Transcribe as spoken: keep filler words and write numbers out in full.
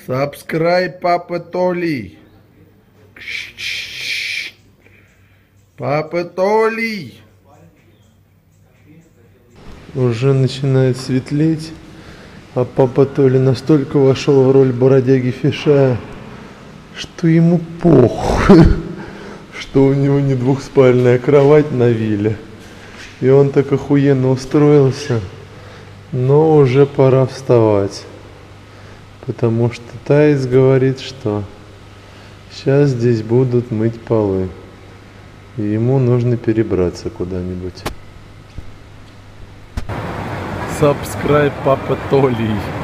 Subscribe, Папа Толей. Папа Толей. Уже начинает светлеть, а папа Толя настолько вошел в роль бродяги Фишая, что ему похуй, что у него не двухспальная кровать на вилле. И он так охуенно устроился, но уже пора вставать. Потому что Таис говорит, что сейчас здесь будут мыть полы. И ему нужно перебраться куда-нибудь. Subscribe, Папа Толей.